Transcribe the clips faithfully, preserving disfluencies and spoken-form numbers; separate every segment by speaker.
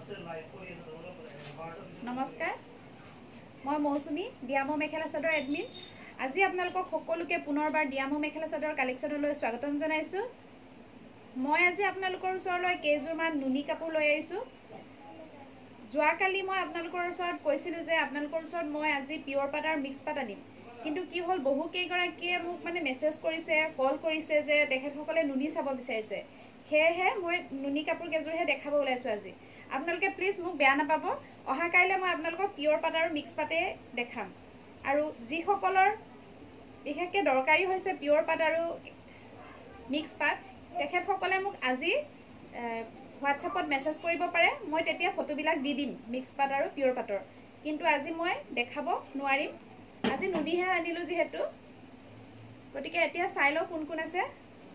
Speaker 1: নমস্কাৰ, মই মৌচুমী ডিয়ামো মেখেলা চাদৰ এডমিন। আজি আপোনালোকক সকলোকে পুনৰবাৰ ডিয়ামো মেখেলা চাদৰ কালেকশ্যনলৈ স্বাগতম জনাইছোঁ। মই আজি আপোনালোকৰ ওচৰলৈ কেইযোৰমান নুনি কাপোৰ লৈ আহিছোঁ। যোৱাকালি মই আপোনালোকৰ ওচৰত কৈছিলোঁ যে আপোনালোকৰ ওচৰত মই আজি পিয়ৰ পাট আৰু মিক্স পাট আনিম, কিন্তু কি হ'ল বহু কেইগৰাকীয়ে মোক মানে মেছেজ কৰিছে, কল কৰিছে যে তেখেতসকলে নুনি চাব বিচাৰিছে। সেয়েহে মই নুনি কাপোৰ কেইযোৰহে দেখাব ওলাইছোঁ আজি। আপোনালোকে প্লিজ মোক বেয়া নাপাব। অহা কাইলৈ মই আপোনালোকক পিয়ৰ পাট আৰু মিক্স পাটে দেখাম। আৰু যিসকলৰ বিশেষকৈ দৰকাৰী হৈছে পিয়ৰ পাট আৰু মিক্স পাট, তেখেতসকলে মোক আজি হোৱাটছএপত মেছেজ কৰিব পাৰে। মই তেতিয়া ফটোবিলাক দি দিম মিক্স পাট আৰু পিয়ৰ পাটৰ, কিন্তু আজি মই দেখাব নোৱাৰিম। আজি নুনিহে আনিলোঁ যিহেতু, গতিকে এতিয়া চাই লওঁ কোন কোন আছে।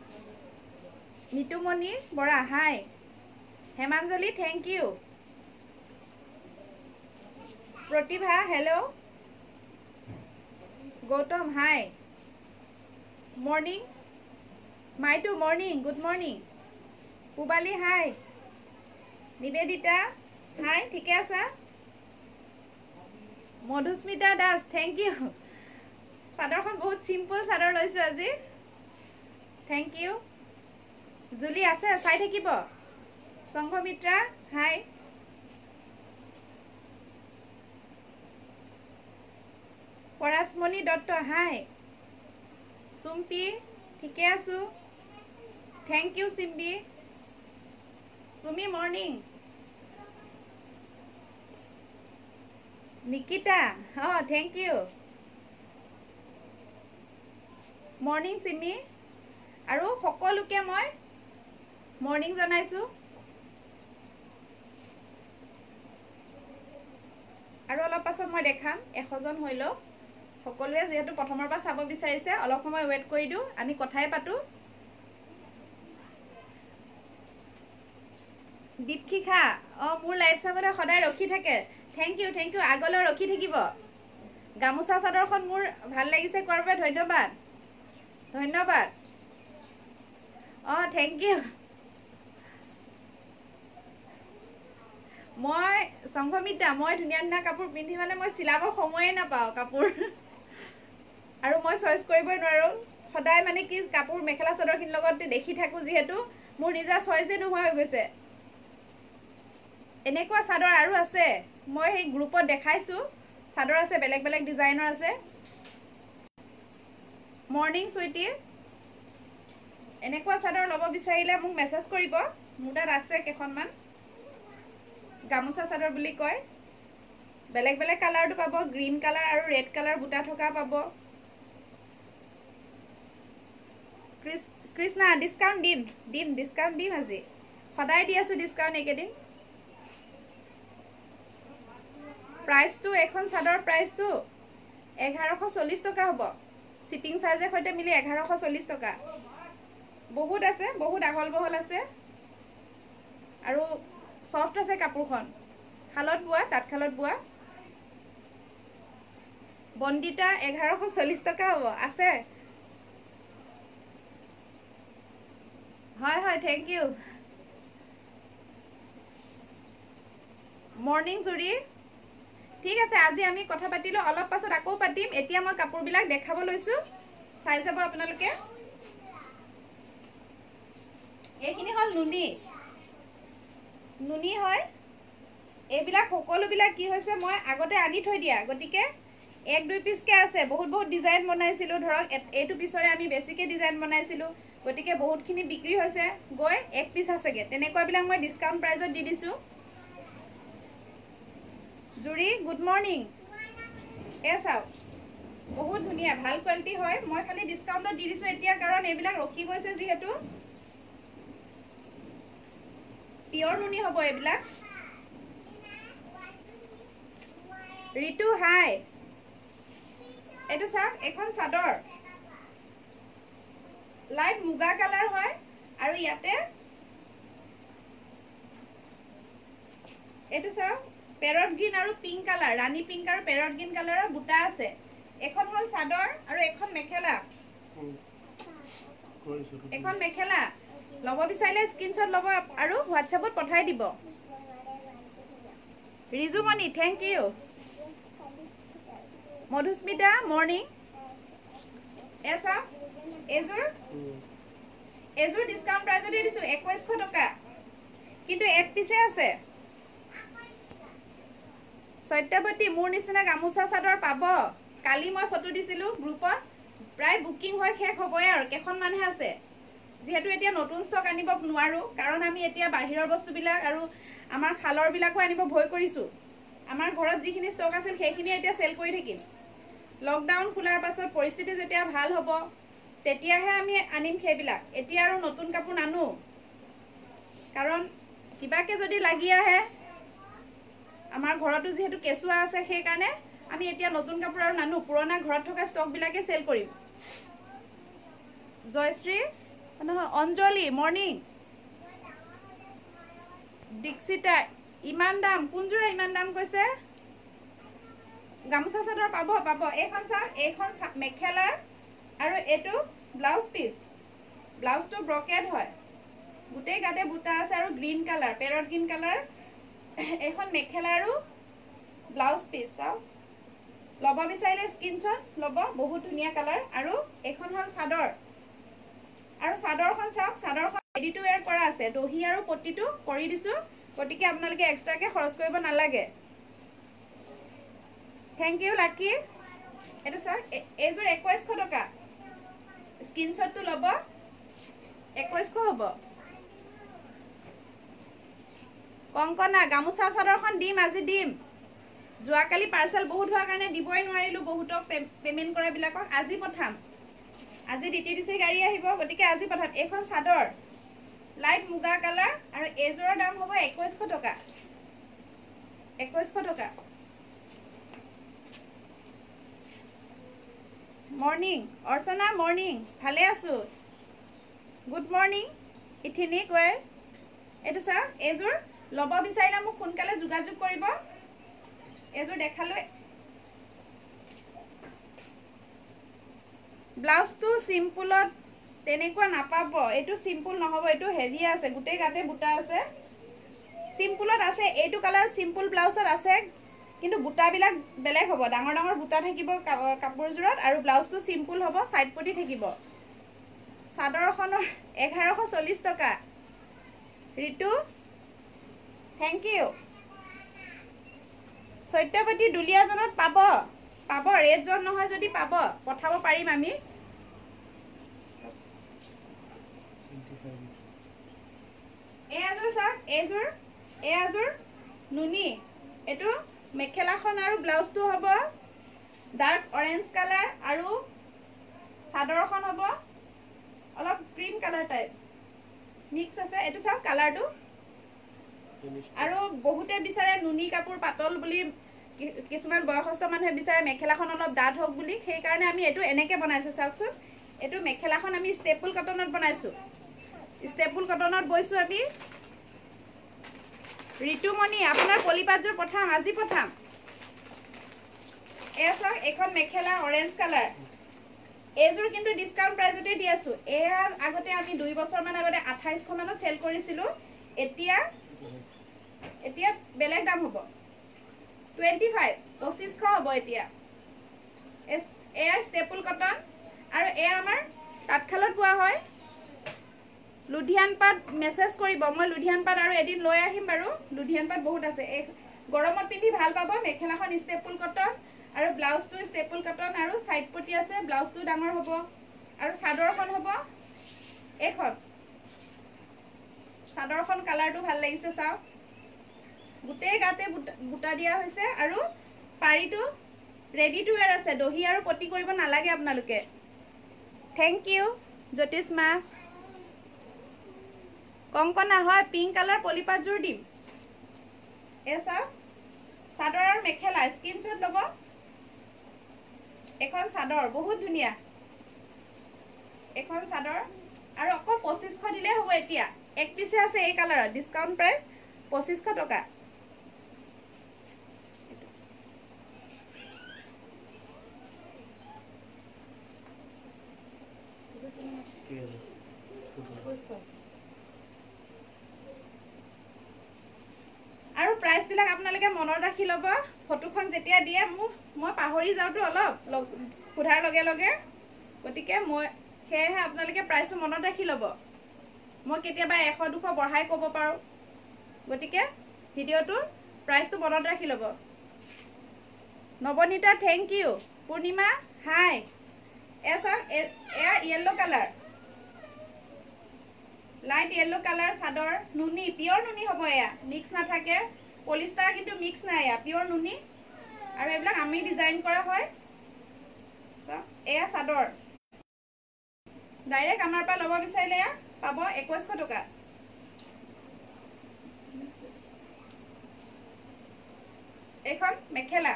Speaker 1: Nitumoni Bora, hi. Hemanjali, thank you. Pratibha, hello'. Gautam, hi. Morning, Maitu, morning, good morning. Pubali, hi. Nibedita, hi, ঠিকে আছা? Madhusmita Das, thank you. চাদৰখন বহুত চিম্পল চাদৰ লৈছোঁ আজি, থেংক ইউ। জুলি আছে, চাই থাকিব। সংঘমিত্ৰা, হাই। পৰাশমণি দত্ত, হাই। চুম্পি, ঠিকে আছোঁ, thank you. Chimpi, Chumi, morning. Nikita, অঁ থেংক ইউ। মৰ্ণিং চিমি। আৰু সকলোকে মই মৰ্ণিং জনাইছোঁ। আৰু অলপ পাছত মই দেখাম, এশজন হৈ লওক। সকলোৱে যিহেতু প্ৰথমৰ পৰা চাব বিচাৰিছে, অলপ সময় ৱেইট কৰি দিওঁ, আমি কথাই পাতোঁ। দীপশিখা, অঁ মোৰ লাইভ চাবলৈ সদায় ৰখি থাকে, থেংক ইউ থেংক ইউ। আগলৈ ৰখি থাকিব। গামোচা চাদৰখন মোৰ ভাল লাগিছে কোৱাৰ বাবে ধন্যবাদ, ধন্যবাদ। অঁ থেংক ইউ। মই সংঘমিতা, মই ধুনীয়া ধুনীয়া কাপোৰ পিন্ধি মানে মই চিলাবৰ সময়ে নাপাওঁ কাপোৰ, আৰু মই চইচ কৰিবই নোৱাৰোঁ। সদায় মানে কি কাপোৰ মেখেলা চাদৰখিনিৰ লগত দেখি থাকোঁ যিহেতু, মোৰ নিজা চইচে নোহোৱা হৈ গৈছে। এনেকুৱা চাদৰ আৰু আছে, মই সেই গ্ৰুপত দেখাইছোঁ। চাদৰ আছে, বেলেগ বেলেগ ডিজাইনৰ আছে। মৰ্ণিং চুইটি, এনেকুৱা চাদৰ ল'ব বিচাৰিলে মোক মেছেজ কৰিব, মোৰ তাত আছে কেইখনমান। গামোচা চাদৰ বুলি কয়, বেলেগ বেলেগ কালাৰটো পাব, গ্ৰীণ কালাৰ আৰু ৰেড কালাৰ বুটা থকা পাব। কৃষ্ণা, ডিছকাউণ্ট দিম দিম ডিছকাউণ্ট দিম আজি, সদায় দি আছোঁ ডিছকাউণ্ট এইকেইদিন। প্ৰাইচটো, এইখন চাদৰ প্ৰাইচটো এঘাৰশ চল্লিছ টকা হ'ব। শ্বিপিং চাৰ্জৰ সৈতে মিলি এঘাৰশ চল্লিছ টকা। বহুত আছে, বহুত আহল বহল আছে, আৰু চফ্ট আছে কাপোৰখন, শালত বোৱা, তাঁতশালত বোৱা। বন্দিতা, এঘাৰশ চল্লিছ টকা হ'ব, আছে। হয় হয়, থেংক ইউ। মৰ্ণিং জুৰি, ঠিক আছে। আজি আমি কথা পাতিলোঁ, অলপ পাছত আকৌ পাতিম। এতিয়া মই কাপোৰবিলাক দেখাব লৈছোঁ, চাই যাব আপোনালোকে। এইখিনি হ'ল নুনি, নুনি হয়। এইবিলাক সকলোবিলাক কি হৈছে, মই আগতে আনি থৈ দিয়া, গতিকে এক দুই পিচকৈ আছে। বহুত বহুত ডিজাইন বনাইছিলোঁ, ধৰক এইটো পিছৰে আমি বেছিকৈ ডিজাইন বনাইছিলোঁ, গতিকে বহুতখিনি বিক্ৰী হৈছে গৈ, এক পিচ আছেগৈ। তেনেকুৱাবিলাক মই ডিছকাউণ্ট প্ৰাইজত দি দিছোঁ। জুৰি, গুড মৰ্ণিং। এই চাওক, বহুত ধুনীয়া, ভাল কোৱালিটি হয়। মই খালি ডিছকাউণ্টত দি দিছোঁ এতিয়া, কাৰণ এইবিলাক ৰখি গৈছে যিহেতু। পিয়ৰ নুনি হ'ব এইবিলাক। ৰিতু, হাই। এইটো চাওক, এইখন চাদৰ লাইট মুগা কালাৰ হয়, আৰু ইয়াতে এইটো চাওক, পেৰট গ্ৰীণ আৰু পিংক কালাৰ, ৰাণী পিংক আৰু পেৰট গ্ৰীণ কালাৰৰ বুটা আছে। এখন হ'ল চাদৰ আৰু এখন মেখেলা। এখন মেখেলা ল'ব বিচাৰিলে স্ক্ৰীনশ্বট ল'ব আৰু হোৱাটছএপত পঠাই দিব। Rijumoni thank you Madhusmita morning এছা এযোৰ এযোৰ ডিসকাউন্ট প্ৰাইজতে দিছো একৈশ টকা কিন্তু এক পিছে আছে সত্যৱতী মোৰ নিচিনা গামুচা চাদৰ পাব কালি মই ফটো দিছিলো গ্ৰুপত প্ৰায় বুকিং হৈ শেষ হ'বই আৰু কেখন মানহে আছে যেহেতু এতিয়া নতুন ষ্টক আনিব নোৱাৰো কাৰণ আমি এতিয়া বাহিৰৰ বস্তুবিলাক আৰু আমাৰ খালৰ বিলাকো আনিব ভয় কৰিছো আমাৰ ঘৰত যিখিনি ষ্টক আছিল সেইখিনি এতিয়া সেল কৰি থাকিম লকডাউন খোলাৰ পাছত পৰিস্থিতি যেতিয়া ভাল হ'ব তেতিয়াহে আমি আনিম সেইবিলাক এতিয়া আৰু নতুন কাপোৰ নানো কাৰণ কিবাকে যদি লাগি আহে আমাৰ ঘৰতো যেহেতু কেঁচুৱা আছে সেই কাৰণে আমি এতিয়া নতুন কাপোৰ আৰু নানো পুৰণা ঘৰত থকা ষ্টক বিলাকে সেল কৰিম জয়শ্ৰী নহয় অঞ্জলি মৰ্নিং দীক্ষিতা ইমান দাম কোনজোৰা ইমান দাম কৈছে গামোচা চাদৰ পাব পাব এইখন চাওক এইখন মেখেলা আৰু এইটো ব্লাউজ পিস ব্লাউজটো ব্ৰকেড হয় গোটেই গাতে বুটা আছে আৰু green colour parrot green colour এইখন মেখেলা আৰু ব্লাউজ পিস চাওক লব বিচাৰিলে স্ক্ৰিনশ্বট লব বহুত ধুনীয়া কালাৰ আৰু এইখন হল চাদৰ আৰু চাদৰখন চাওক চাদৰখন ৰেডি টু ওয়্যাৰ কৰা আছে দহি আৰু পট্টিটো কৰি দিছো গতিকে আপোনালোকে এক্সট্ৰাকে খৰচ কৰিব নালাগে থ্যাংক ইউ লাকি এটা চাওক এইযোৰ একৈশ টকা স্ক্ৰিনশ্বটটো লব একৈশ হ'ব কংকনা গামুচা চাদৰখন দিম আজি দিম যোৱাকালি পাৰ্সেল বহুত হোৱাৰ কাৰণে দিবই নোৱাৰিলো বহুতক পেমেন্ট কৰা বিলাকক আজি পঠাম আজি ডিটিডিসি গাড়ী আহিব গতিকে আজি পঠাম এইখন চাদৰ লাইট মুগা কালাৰ আৰু এইযোৰৰ দাম হ'ব একৈশ টকা একৈশ টকা মৰ্নিং অৰ্চনা মৰ্নিং ভালে আছো গুড মৰ্নিং ইথিনিক ওৱেৰ এইটো চাওক এইযোৰ লব বিচাৰিলে মোক সোনকালে যোগাযোগ কৰিব এইযোৰ দেখালো ব্লাউজটো সিম্পলত তেনেকুৱা নাপাব এইটো সিম্পল নহব এইটো হেভি আছে গোটেই গাতে বুটা আছে সিম্পলত আছে এইটো কালাৰ সিম্পল ব্লাউজত আছে কিন্তু বুটা বিলাক বেলেগ হ'ব ডাঙৰ ডাঙৰ বুটা থাকিব কাপোৰজোৰত আৰু ব্লাউজটো সিম্পল হ'ব সাইড পটি থাকিব চাদৰখনৰ এঘাৰশ চল্লিশ টকা ঋতু থ্যাংক ইউ সত্যৱতী দুলিয়াজনত পাব পাব ৰেড জন নহয় যদি পাব পঠাব পাৰিম আমি এয়াজোৰ চাওক এইযোৰ এয়াজোৰ নুনি এটো মেখেলাখন আৰু ব্লাউজটো হ'ব ডাৰ্ক অৰেঞ্জ কালাৰ আৰু চাদৰখন হ'ব অলপ ক্ৰীম কালাৰ টাইপ মিক্স আছে এটো চাওক কালাৰটো আৰু বহুতে বিচাৰে নুনি কাপোৰ পাতল বুলি কিছুমান বয়সস্থ মানুহে বিচাৰে মেখেলাখন অলপ ডাঠ হওক বুলি সেই কাৰণে আমি এটো এনেকে বনাইছো চাওকচোন এটো মেখেলাখন আমি ষ্টেপল কটনত বনাইছো ষ্টেপল কটনত বৈছো আমি ঋতুমণি আপোনাৰ পলিপাতযোৰ পঠাম আজি পঠাম এয়া চাওক এখন মেখেলা অৰেঞ্জ কালাৰ এইযোৰ কিন্তু ডিসকাউন্ট প্ৰাইজতে দি আছো এয়া আগতে আমি দুই বছৰ মান আগতে আঠাইশ মানত সেল কৰিছিলো এতিয়া এতিয়া বেলেগ দাম হ'ব পঁচিশ পঁচিশ হ'ব এতিয়া এয়া ষ্টেপল কটন আৰু এয়া আমাৰ তাঁতশালত পোৱা হয় লুধিয়ান পাট মেসেজ কৰিব মই লুধিয়ান পাট আৰু এদিন লৈ আহিম বাৰু লুধিয়ান পাট বহুত আছে এই গৰমত পিন্ধি ভাল পাব মেখেলাখন ষ্টেপল কটন আৰু ব্লাউজটো ষ্টেপল কটন আৰু সাইড পটি আছে ব্লাউজটো ডাঙৰ হ'ব আৰু চাদৰখন হ'ব এইখন চাদৰখন কালাৰটো ভাল লাগিছে চাওক গোটেই গাতে বুটা দিয়া হৈছে আৰু পাৰিটো ৰেডি টু ওয়্যাৰ আছে দহি আৰু পটি কৰিব নালাগে আপোনালোকে থ্যাংক ইউ জ্যোতিষ মা কংকনা হয় পিংক কালাৰ পলিপাতযোৰ দিম এ চাওক চাদৰ আৰু মেখেলা স্ক্ৰিনশ্বট ল'ব এখন চাদৰ বহুত ধুনীয়া এখন চাদৰ আৰু অকল পঁচিছশ দিলে হ'ব এতিয়া এক পিছে আছে এই কালাৰত ডিসকাউন্ট প্ৰাইস পঁচিছশ টকা আৰু প্ৰাইচ বিলাক আপোনালোকে মনত ৰাখি ল'ব ফটোখন যেতিয়া দিয়ে মোক মই পাহৰি যাওঁতো অলপ সোধাৰ লগে লগে গতিকে মই সেয়েহে আপোনালোকে প্ৰাইচটো মনত ৰাখি ল'ব মই কেতিয়াবা এশ দুশ বঢ়াই ক'ব পাৰোঁ গতিকে ভিডিঅ'টোৰ প্ৰাইচটো মনত ৰাখি ল'ব Nabanita thank you Purnima hi এয়া চাওক এয়া yellow' colour light yellow colour চাদৰ নুনি পিয়ৰ নুনি হ'ব এয়া মিক্স নাথাকে পলিষ্টাৰ কিন্তু মিক্স নাই এয়া পিয়ৰ নুনি আৰু এইবিলাক আমি ডিজাইন কৰা হয় এয়া চাদৰ ডাইৰেক্ট আমাৰ পৰা ল'ব বিচাৰিলে এয়া পাব একৈছশ টকা এইখন মেখেলা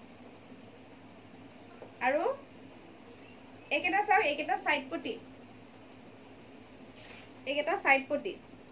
Speaker 1: আৰু এইকেইটা চাওক এইকেইটা চাইড পটি এইকেইটা সাইড পটি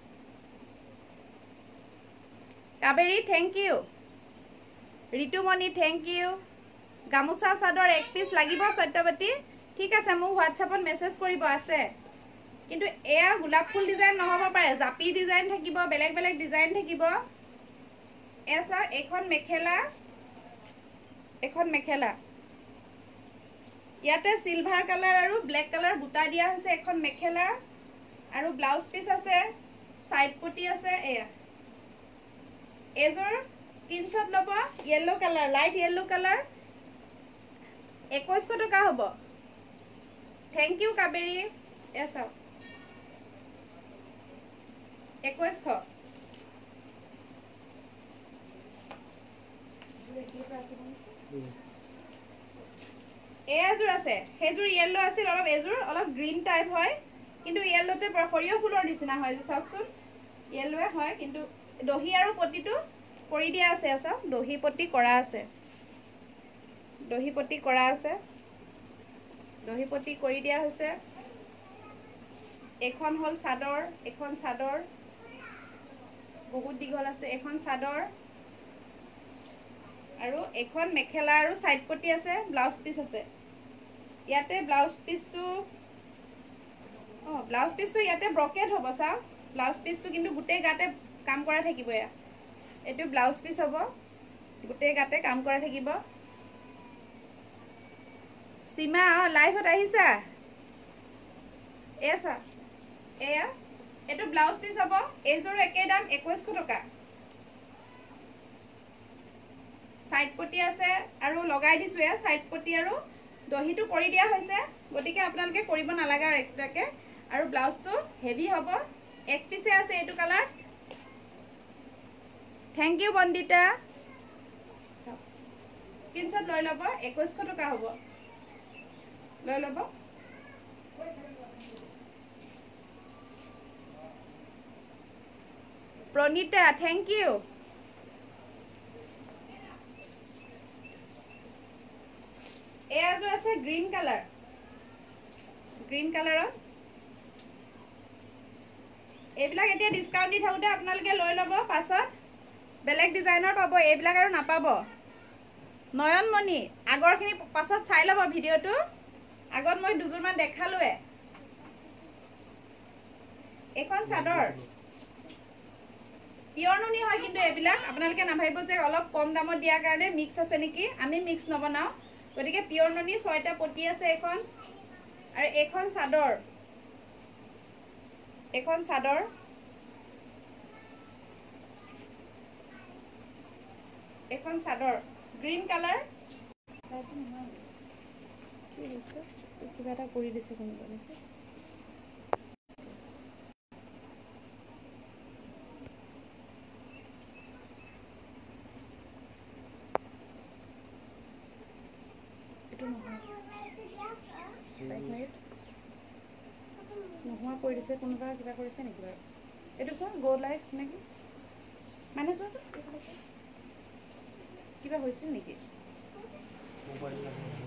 Speaker 1: Kaberi thank you Ritumoni thank you গামোচা চাদৰ এক পিস লাগিব সত্যৱতী ঠিক আছে মোক হোৱাটছআপত মেছেজ কৰিব আছে কিন্তু এয়া গোলাপ ফুল ডিজাইন নহব পাৰে জাপি ডিজাইন থাকিব বেলেগ বেলেগ ডিজাইন থাকিব এসা এখন মেখেলা এখন মেখেলা ইয়াতে সিলভাৰ কালাৰ আৰু ব্লেক কালাৰ বুটা দিয়া হৈছে এখন মেখেলা আৰু ব্লাউজ পিস আছে সাইড পটি আছে এয়া এজৰ স্ক্রিনশট লব yellow colour light yellow colour একৈছশ টকা হ'ব থ্যাংক ইউ কাবেৰী এসা একৈছশ এজোৰ আছে হেজোৰ ইয়েলো আছিল অলপ এজোৰ অলপ গ্ৰীন টাইপ হয় কিন্তু ইয়েলোতে সৰিয়হ ফুলৰ নিচিনা হয় চাওকচোন ইয়েলোৱে হয় কিন্তু দহি আৰু পটিটো কৰি দিয়া আছে চাওক দহি পটি কৰা আছে দহি পটি কৰা আছে দহি পটি কৰি দিয়া হৈছে এখন হল চাদৰ এখন চাদৰ বহুত দীঘল আছে এখন চাদৰ আৰু এখন মেখেলা আৰু সাইড পটি আছে ব্লাউজ পিস আছে ইয়াতে ব্লাউজ পিসটো অ ব্লাউজ পিসটো ইয়াতে ব্ৰকেট হ'ব চাওক ব্লাউজ পিসটো কিন্তু গুটেই গাতে কাম কৰা থাকিব এয়া এটো ব্লাউজ পিস হ'ব গুটেই গাতে কাম কৰা থাকিব সীমা লাইভত আহিছা এসা এয়া এটো ব্লাউজ পিস হ'ব এজোৰ একে দাম একৈছশ টকা সাইড পটি আছে আৰু লগাই দিছো এয়া সাইড পটি আৰু দহিটো কৰি দিয়া হৈছে গতিকে আপোনালোকে কৰিব নালাগে আৰু এক্সট্ৰাকে আৰু ব্লাউজটো হেভি হ'ব এক পিসে আছে এটো colour thank you Bandita screenshot লৈ লব একৈছশ টকা হ'ব লৈ লব প্ৰণিতা থ্যাংক ইউ এয়াজো আছে গ্ৰীন কালাৰ গ্ৰীন কালাৰৰ এইবিলাক এতিয়া ডিসকাউন্ট দি থাকোতে আপোনালোকে লৈ লব পাছত বেলেগ ডিজাইনৰ পাব এইবিলাক আৰু নাপাব নয়নমণি আগৰখিনি পাছত চাই লব ভিডিওটো আগত মই দুজোৰমান দেখালোৱে এখন চাদৰ পিয়ৰ নুনি হয় কিন্তু এইবিলাক আপোনালোকে নাভাবিব যে অলপ কম দামত দিয়াৰ কাৰণে মিক্স আছে নেকি আমি মিক্স নবনাও গতিকে পিয়ৰ নুনি ছয়টা পটি আছে এখন আৰু এখন চাদৰ এখন চাদৰ এখন চাদৰ গ্ৰীন কালাৰ কি হৈছে কিবা এটা কৰি দিছে কোনোবাই এটো নহয় নোহোৱা কৰি দিছে কোনোবা কিবা কৰিছে নেকি বাৰু এইটো চোন গো লাইট নেকি মানে চোন কিবা হৈছিল নেকি মোবাইল